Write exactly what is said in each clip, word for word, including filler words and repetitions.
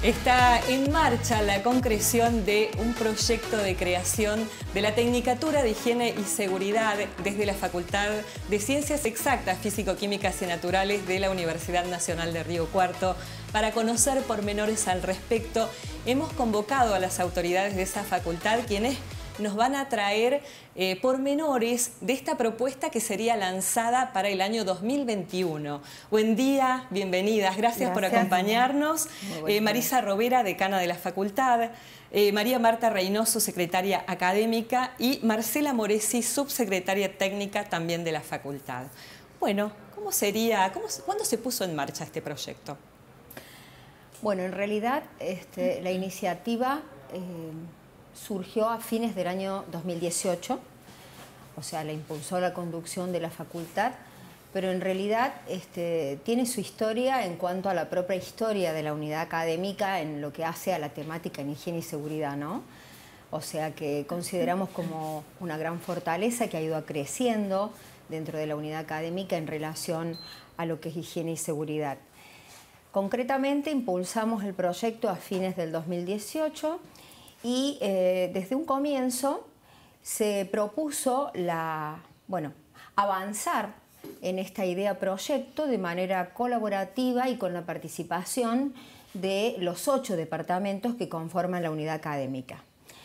Está en marcha la concreción de un proyecto de creación de la Tecnicatura de Higiene y Seguridad desde la Facultad de Ciencias Exactas, Físico-Químicas y Naturales de la Universidad Nacional de Río Cuarto. Para conocer pormenores al respecto, hemos convocado a las autoridades de esa facultad, quienes nos van a traer eh, pormenores de esta propuesta que sería lanzada para el año dos mil veintiuno. Buen día, bienvenidas, gracias, gracias. por acompañarnos. Eh, Marisa Rovera, decana de la facultad, eh, María Marta Reynoso, secretaria académica, y Marcela Moresi, subsecretaria técnica también de la facultad. Bueno, ¿cómo sería, cómo, cuándo se puso en marcha este proyecto? Bueno, en realidad este, la iniciativa eh, surgió a fines del año dos mil dieciocho, o sea, la impulsó la conducción de la facultad, pero en realidad este, tiene su historia en cuanto a la propia historia de la unidad académica en lo que hace a la temática en higiene y seguridad, ¿no? O sea que consideramos como una gran fortaleza que ha ido creciendo dentro de la unidad académica en relación a lo que es higiene y seguridad. Concretamente impulsamos el proyecto a fines del dos mil dieciocho y eh, desde un comienzo se propuso la, bueno, avanzar en esta idea proyecto de manera colaborativa y con la participación de los ocho departamentos que conforman la unidad académica.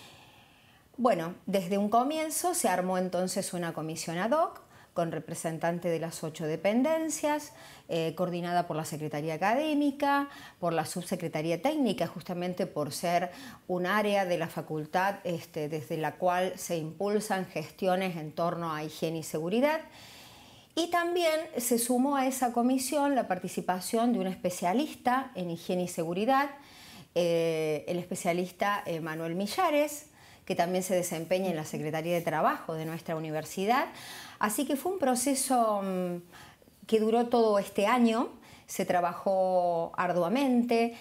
Bueno, desde un comienzo se armó entonces una comisión ad hoc con representantes de las ocho dependencias, eh, coordinada por la Secretaría Académica, por la Subsecretaría Técnica, justamente por ser un área de la facultad este, desde la cual se impulsan gestiones en torno a higiene y seguridad. Y también se sumó a esa comisión la participación de un especialista en higiene y seguridad, eh, el especialista eh, Manuel Millares, que también se desempeña en la Secretaría de Trabajo de nuestra universidad. Así que fue un proceso que duró todo este año, se trabajó arduamente,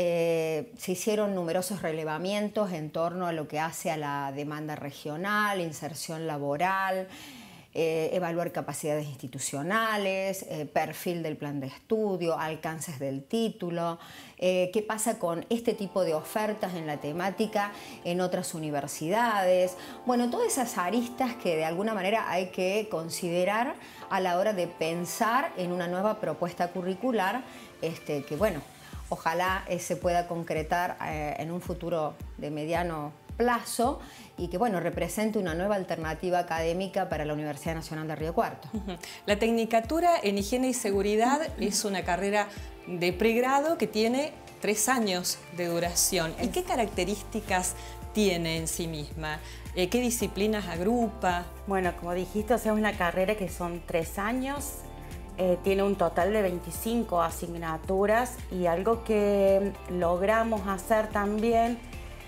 eh, se hicieron numerosos relevamientos en torno a lo que hace a la demanda regional, inserción laboral, Eh, evaluar capacidades institucionales, eh, perfil del plan de estudio, alcances del título, eh, qué pasa con este tipo de ofertas en la temática en otras universidades. Bueno, todas esas aristas que de alguna manera hay que considerar a la hora de pensar en una nueva propuesta curricular este, que, bueno, ojalá eh, se pueda concretar eh, en un futuro de mediano plazo y que, bueno, represente una nueva alternativa académica para la Universidad Nacional de Río Cuarto. La Tecnicatura en Higiene y Seguridad es una carrera de pregrado que tiene tres años de duración. ¿Y qué características tiene en sí misma? ¿Qué disciplinas agrupa? Bueno, como dijiste, o sea, es una carrera que son tres años, eh, tiene un total de veinticinco asignaturas y algo que logramos hacer también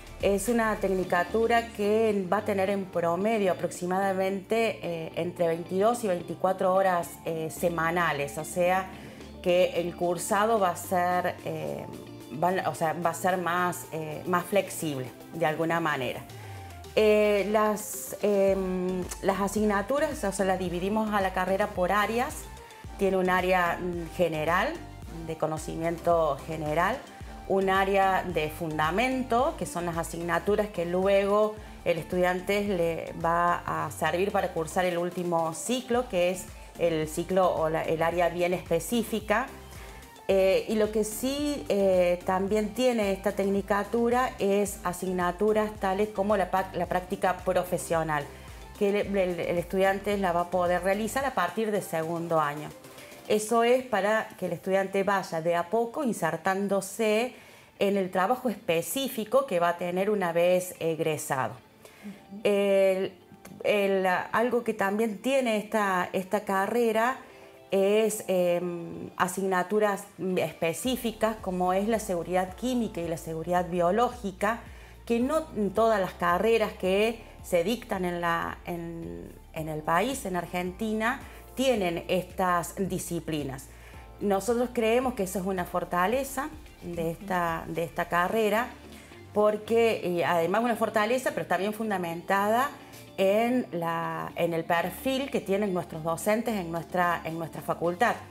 es una tecnicatura que va a tener en promedio aproximadamente eh, entre veintidós y veinticuatro horas eh, semanales, o sea que el cursado va a ser, eh, va, o sea, va a ser más, eh, más flexible de alguna manera. Eh, las, eh, las asignaturas, o sea, las dividimos a la carrera por áreas. Tiene un área general, de conocimiento general, un área de fundamento, que son las asignaturas que luego el estudiante le va a servir para cursar el último ciclo, que es el ciclo o la, el área bien específica. Eh, y lo que sí eh, también tiene esta tecnicatura es asignaturas tales como la, la práctica profesional, que el, el, el estudiante la va a poder realizar a partir del segundo año. Eso es para que el estudiante vaya de a poco insertándose en el trabajo específico que va a tener una vez egresado. Uh-huh. el, el, algo que también tiene esta, esta carrera es eh, asignaturas específicas como es la seguridad química y la seguridad biológica, que no en todas las carreras que se dictan en, la, en, en el país, en Argentina, tienen estas disciplinas. Nosotros creemos que eso es una fortaleza de esta, de esta carrera, porque y además una fortaleza, pero también fundamentada en, la, en el perfil que tienen nuestros docentes en nuestra, en nuestra facultad.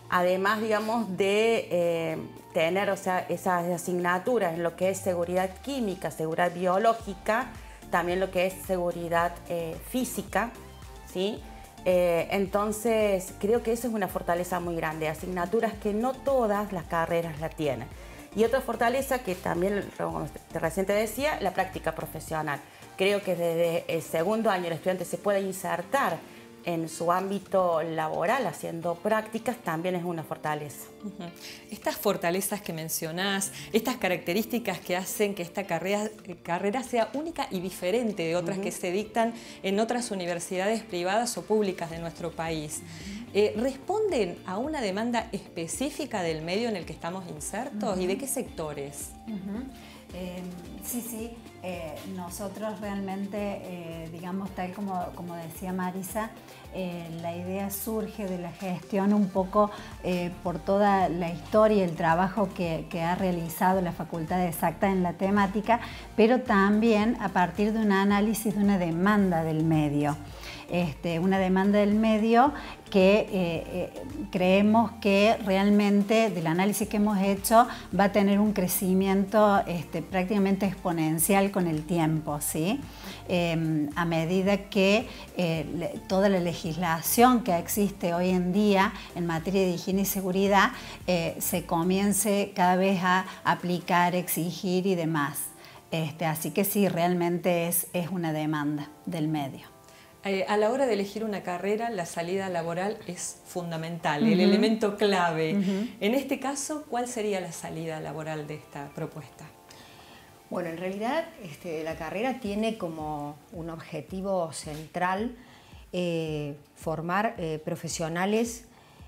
además, digamos, de eh, tener, o sea, esas asignaturas en lo que es seguridad química, seguridad biológica, también lo que es seguridad eh, física, ¿sí? Eh, entonces, creo que eso es una fortaleza muy grande, asignaturas que no todas las carreras la tienen. Y otra fortaleza que también, como recién te decía, la práctica profesional. Creo que desde el segundo año el estudiante se puede insertar en su ámbito laboral haciendo prácticas, también es una fortaleza. Uh-huh. Estas fortalezas que mencionás, estas características que hacen que esta carrera, carrera sea única y diferente de otras uh-huh. que se dictan en otras universidades privadas o públicas de nuestro país, uh-huh. eh, ¿responden a una demanda específica del medio en el que estamos insertos? Uh-huh. ¿Y de qué sectores? Uh-huh. Eh, sí, sí, eh, nosotros realmente, eh, digamos, tal como, como decía Marisa, eh, la idea surge de la gestión un poco eh, por toda la historia y el trabajo que, que ha realizado la Facultad de Exacta en la temática, pero también a partir de un análisis de una demanda del medio. Este, una demanda del medio que eh, eh, creemos que realmente del análisis que hemos hecho va a tener un crecimiento este, prácticamente exponencial con el tiempo, ¿sí? Eh, a medida que eh, le, toda la legislación que existe hoy en día en materia de higiene y seguridad eh, se comience cada vez a aplicar, exigir y demás. Este, así que sí, realmente es, es una demanda del medio. Eh, a la hora de elegir una carrera, la salida laboral es fundamental, uh-huh. el elemento clave. Uh-huh. En este caso, ¿cuál sería la salida laboral de esta propuesta? Bueno, en realidad este, la carrera tiene como un objetivo central eh, formar eh, profesionales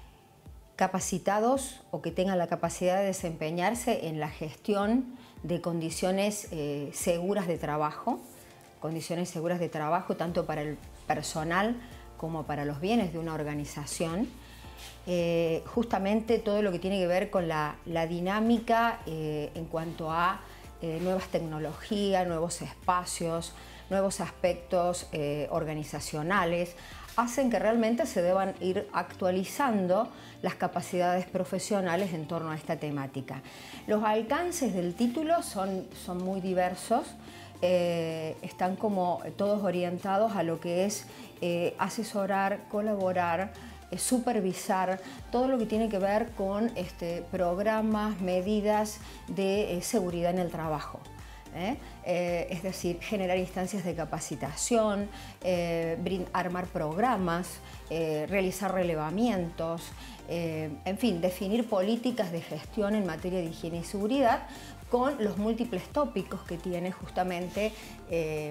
capacitados o que tengan la capacidad de desempeñarse en la gestión de condiciones eh, seguras de trabajo, condiciones seguras de trabajo tanto para el personal como para los bienes de una organización, eh, justamente todo lo que tiene que ver con la, la dinámica eh, en cuanto a eh, nuevas tecnologías, nuevos espacios, nuevos aspectos eh, organizacionales, hacen que realmente se deban ir actualizando las capacidades profesionales en torno a esta temática. Los alcances del título son, son muy diversos. Eh, están como todos orientados a lo que es eh, asesorar, colaborar, eh, supervisar, todo lo que tiene que ver con este, programas, medidas de eh, seguridad en el trabajo. ¿eh? Eh, es decir, generar instancias de capacitación, eh, armar programas, eh, realizar relevamientos, eh, en fin, definir políticas de gestión en materia de higiene y seguridad, con los múltiples tópicos que tiene justamente eh,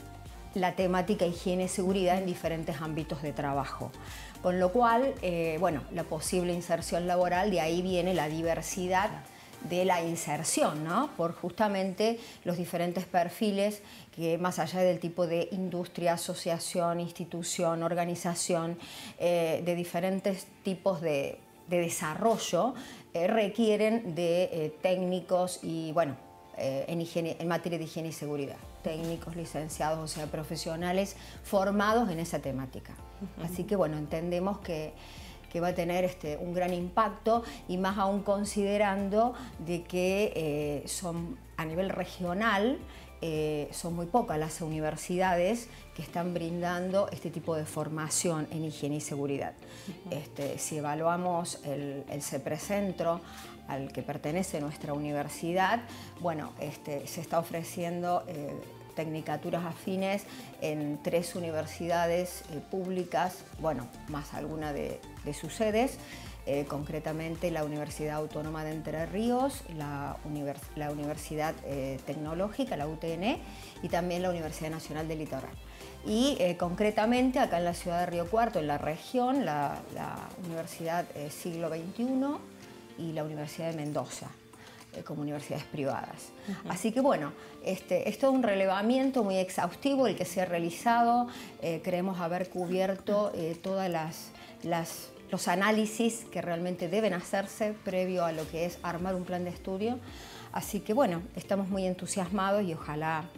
la temática higiene y seguridad en diferentes ámbitos de trabajo. Con lo cual, eh, bueno, la posible inserción laboral, de ahí viene la diversidad de la inserción, ¿no? Por justamente los diferentes perfiles que, más allá del tipo de industria, asociación, institución, organización, eh, de diferentes tipos de, de desarrollo, eh, requieren de eh, técnicos y, bueno, eh, en, higiene, en materia de higiene y seguridad, técnicos, licenciados, o sea, profesionales formados en esa temática. Uh-huh. Así que, bueno, entendemos que que va a tener este, un gran impacto, y más aún considerando de que eh, son a nivel regional, eh, son muy pocas las universidades que están brindando este tipo de formación en higiene y seguridad. Uh-huh. este, si evaluamos el, el CEPRECentro al que pertenece nuestra universidad, bueno, este, se está ofreciendo eh, tecnicaturas afines en tres universidades eh, públicas, bueno, más alguna de, de sus sedes, eh, concretamente la Universidad Autónoma de Entre Ríos, la, univers la Universidad eh, Tecnológica, la U T N, y también la Universidad Nacional del Litoral. Y eh, concretamente acá en la ciudad de Río Cuarto, en la región, la, la Universidad eh, Siglo veintiuno y la Universidad de Mendoza, como universidades privadas. Uh-huh. Así que bueno, este, es todo un relevamiento muy exhaustivo el que se ha realizado. Eh, creemos haber cubierto eh, todas las, las los análisis que realmente deben hacerse previo a lo que es armar un plan de estudio. Así que bueno, estamos muy entusiasmados y ojalá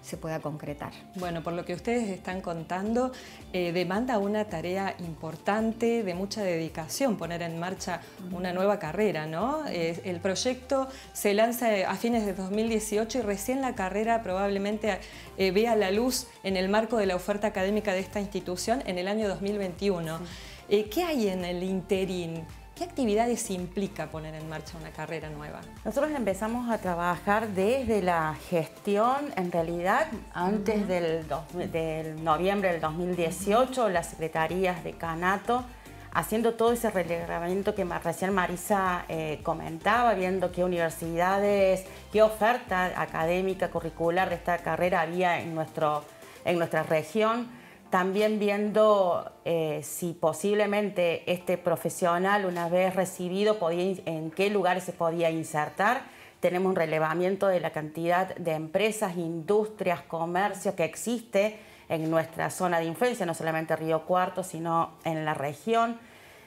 se pueda concretar. Bueno, por lo que ustedes están contando, eh, demanda una tarea importante, de mucha dedicación, poner en marcha una nueva carrera, ¿no? Eh, el proyecto se lanza a fines de dos mil dieciocho y recién la carrera probablemente eh, vea la luz en el marco de la oferta académica de esta institución en el año dos mil veintiuno. Sí. Eh, ¿Qué hay en el interín? ¿Qué actividades implica poner en marcha una carrera nueva? Nosotros empezamos a trabajar desde la gestión, en realidad, antes uh-huh. del, dos, del noviembre del dos mil dieciocho, uh-huh. las secretarías de Canato, haciendo todo ese relevamiento que recién Marisa eh, comentaba, viendo qué universidades, qué oferta académica, curricular de esta carrera había en, nuestro, en nuestra región. También viendo eh, si posiblemente este profesional, una vez recibido, podía, en qué lugares se podía insertar. Tenemos un relevamiento de la cantidad de empresas, industrias, comercios que existe en nuestra zona de influencia, no solamente Río Cuarto, sino en la región.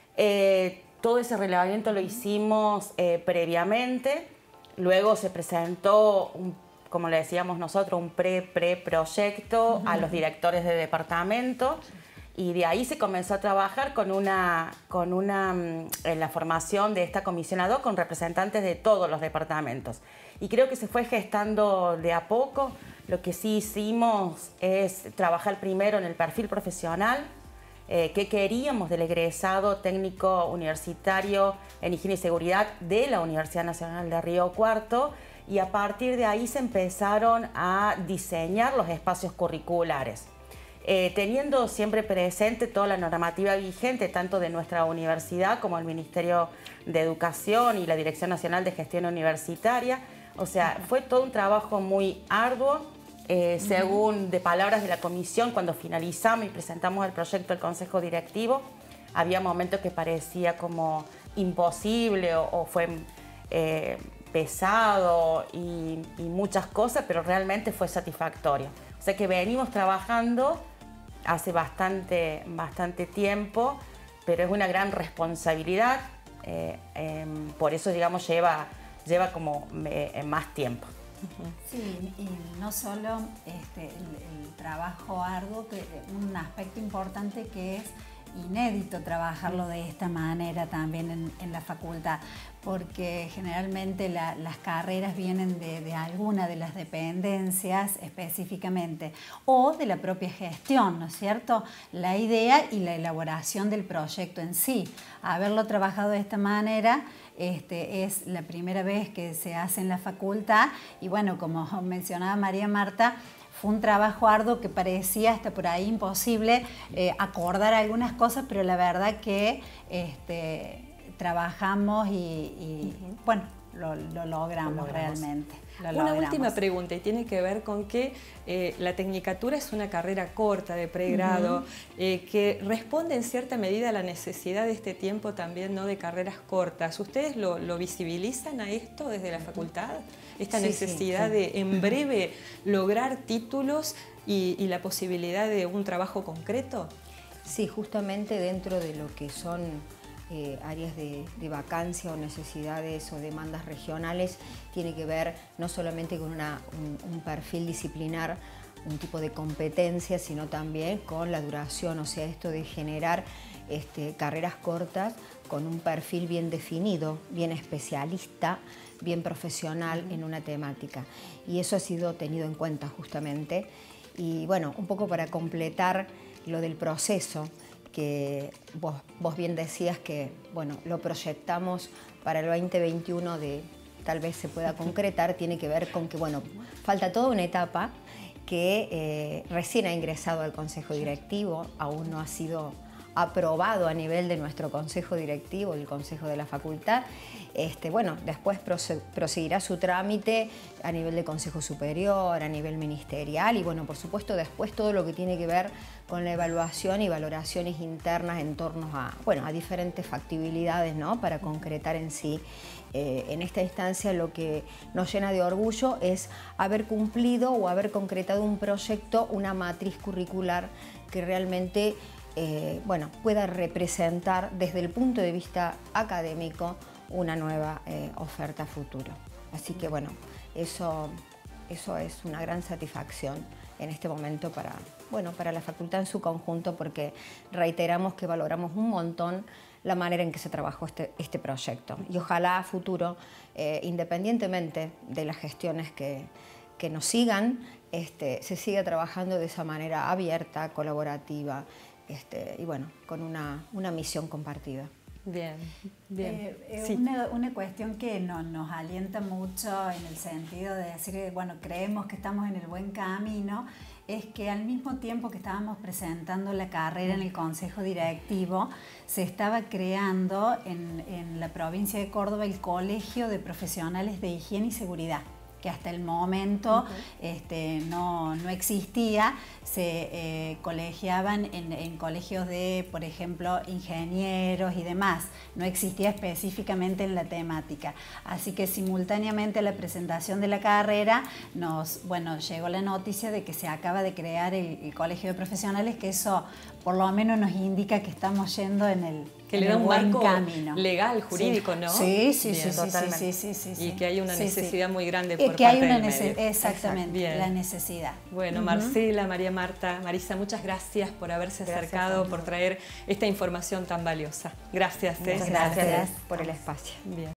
Eh, todo ese relevamiento lo hicimos eh, previamente. Luego se presentó un como le decíamos nosotros, un pre-pre-proyecto uh-huh. a los directores de departamento y de ahí se comenzó a trabajar con una, con una, en la formación de esta comisión ad hoc con representantes de todos los departamentos. Y creo que se fue gestando de a poco. Lo que sí hicimos es trabajar primero en el perfil profesional, eh, qué queríamos del egresado técnico universitario en higiene y seguridad de la Universidad Nacional de Río Cuarto, y a partir de ahí se empezaron a diseñar los espacios curriculares, eh, teniendo siempre presente toda la normativa vigente, tanto de nuestra universidad como el Ministerio de Educación y la Dirección Nacional de Gestión Universitaria. O sea, fue todo un trabajo muy arduo, eh, según de palabras de la comisión, cuando finalizamos y presentamos el proyecto al Consejo Directivo, había momentos que parecía como imposible o, o fue... Eh, pesado y, y muchas cosas, pero realmente fue satisfactorio. O sea que venimos trabajando hace bastante, bastante tiempo, pero es una gran responsabilidad, eh, eh, por eso, digamos, lleva, lleva como eh, más tiempo. Sí, y no solo este, el, el trabajo arduo, que un aspecto importante que es inédito trabajarlo de esta manera también en, en la facultad, porque generalmente la, las carreras vienen de, de alguna de las dependencias específicamente o de la propia gestión, ¿no es cierto? La idea y la elaboración del proyecto en sí. Haberlo trabajado de esta manera este, es la primera vez que se hace en la facultad y bueno, como mencionaba María Marta, fue un trabajo arduo que parecía hasta por ahí imposible eh, acordar algunas cosas, pero la verdad que este, trabajamos y, y uh-huh. bueno, lo, lo, logramos lo logramos realmente. Lo Una logramos. última pregunta y tiene que ver con que eh, la tecnicatura es una carrera corta de pregrado uh-huh. eh, que responde en cierta medida a la necesidad de este tiempo también, ¿no?, de carreras cortas. ¿Ustedes lo, lo visibilizan a esto desde la facultad? Esta sí, necesidad sí, sí. de en breve lograr títulos y, y la posibilidad de un trabajo concreto. Sí, justamente dentro de lo que son eh, áreas de, de vacancia o necesidades o demandas regionales, tiene que ver no solamente con una, un, un perfil disciplinar, un tipo de competencia, sino también con la duración, o sea, esto de generar este, carreras cortas con un perfil bien definido, bien especialista, bien profesional en una temática. Y eso ha sido tenido en cuenta justamente. Y bueno, un poco para completar lo del proceso, que vos, vos bien decías que bueno, lo proyectamos para el veinte veintiuno de tal vez se pueda concretar, tiene que ver con que bueno, falta toda una etapa que eh, recién ha ingresado al Consejo Directivo, aún no ha sido aprobado a nivel de nuestro Consejo Directivo, el Consejo de la Facultad. Este, bueno, después proseguirá su trámite a nivel de Consejo Superior, a nivel ministerial y bueno, por supuesto después todo lo que tiene que ver con la evaluación y valoraciones internas en torno a, bueno, a diferentes factibilidades, ¿no?, para concretar en sí. Eh, en esta instancia lo que nos llena de orgullo es haber cumplido o haber concretado un proyecto, una matriz curricular que realmente eh, bueno, pueda representar desde el punto de vista académico una nueva eh, oferta futuro. Así que bueno, eso eso es una gran satisfacción en este momento para, bueno, para la facultad en su conjunto, porque reiteramos que valoramos un montón la manera en que se trabajó este, este proyecto. Y ojalá a futuro, eh, independientemente de las gestiones que, que nos sigan, este, se siga trabajando de esa manera abierta, colaborativa, este, y bueno, con una, una misión compartida. Bien, bien. Eh, sí. una, una cuestión que no, nos alienta mucho en el sentido de decir, bueno, creemos que estamos en el buen camino, es que al mismo tiempo que estábamos presentando la carrera en el Consejo Directivo, se estaba creando en, en la provincia de Córdoba el Colegio de Profesionales de Higiene y Seguridad, que hasta el momento uh-huh. este, no, no existía. Se eh, colegiaban en, en colegios de, por ejemplo, ingenieros y demás. No existía específicamente en la temática. Así que simultáneamente a la presentación de la carrera, nos, bueno, llegó la noticia de que se acaba de crear el, el Colegio de Profesionales, que eso por lo menos nos indica que estamos yendo en el que le da un marco camino legal, jurídico, sí. ¿no? Sí, sí, Bien, sí, totalmente. Sí, sí, sí, sí, y que hay una sí, necesidad sí. muy grande por que parte hay una del medio. Exactamente, Bien. la necesidad. Bueno, uh-huh. Marcela, María Marta, Marisa, muchas gracias por haberse gracias, acercado, por traer esta información tan valiosa. Gracias. Muchas ¿eh? gracias, gracias por el espacio. Bien.